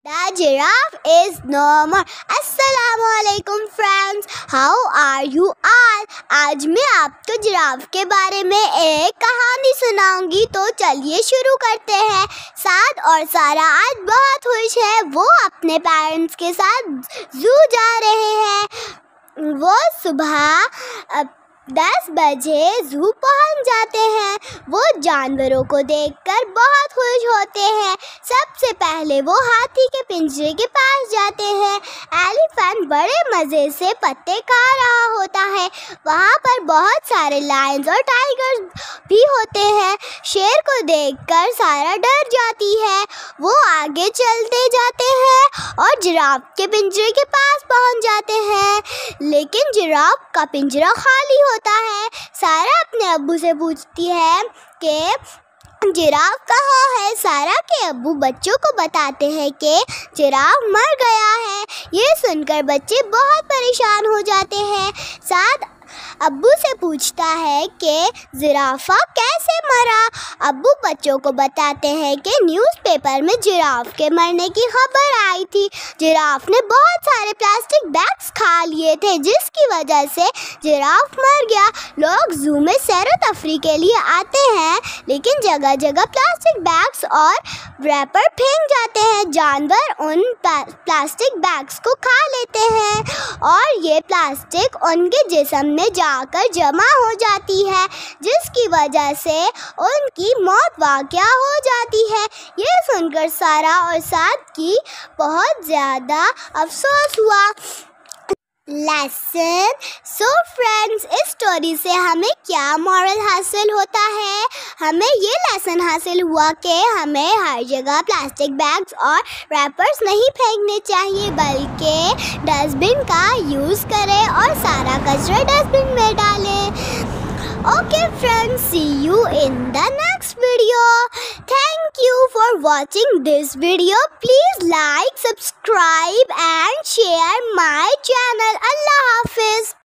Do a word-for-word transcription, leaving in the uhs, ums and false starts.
The giraffe is no more. Assalamualaikum friends, how are you all? आज मैं आपको giraffe के बारे में एक कहानी सुनाऊंगी, तो चलिए शुरू करते हैं। साद और सारा आज बहुत खुश है। वो अपने पेरेंट्स के साथ जू जा रहे हैं। वो सुबह दस बजे जू पहुंच जाते हैं। वो जानवरों को देखकर बहुत खुश होते हैं। सबसे पहले वो हाथी के पिंजरे के पास जाते हैं। एलिफेंट बड़े मज़े से पत्ते खा रहा होता है। वहाँ पर बहुत सारे लायंस और टाइगर्स भी होते हैं। शेर को देखकर सारा डर जाती है। वो आगे चलते जाते हैं और जिराफ के पिंजरे के पास पहुँच जाते हैं, लेकिन जिराफ का पिंजरा खाली होता है। सारा अपने अब्बू से पूछती है कि जिराफ कहाँ है। सारा के अब्बू बच्चों को बताते हैं कि जिराफ मर गया है। ये सुनकर बच्चे बहुत परेशान हो जाते हैं। साथ अब्बू से पूछता है कि जिराफा कैसे मरा। अब्बू बच्चों को बताते हैं कि न्यूज़पेपर में जिराफ के मरने की खबर आई थी। जिराफ ने बहुत सारे प्लास्टिक बैग्स खा लिए थे, जिसकी वजह से जिराफ मर गया। लोग जू में सैर व तफरी के लिए आते हैं, लेकिन जगह जगह प्लास्टिक बैग्स और रैपर फेंक जाते हैं। जानवर उन प्लास्टिक बैग्स को खा लेते हैं और ये प्लास्टिक उनके जिस्म में जाकर जमा हो जाती है, जिसकी वजह से उनकी मौत वाक़या हो जाती है। ये सुनकर सारा और साद की बहुत ज़्यादा अफसोस हुआ। लेसन। सो फ्रेंड्स, इस स्टोरी से हमें क्या मॉरल हासिल होता है? हमें ये लेसन हासिल हुआ कि हमें हर जगह प्लास्टिक बैग्स और रैपर्स नहीं फेंकने चाहिए, बल्कि डस्टबिन का यूज़ करें और सारा कचरा डस्टबिन में डालें। Okay friends, see you in the next video. Thank you for watching this video. Please like, subscribe and share my channel. Allah Hafiz.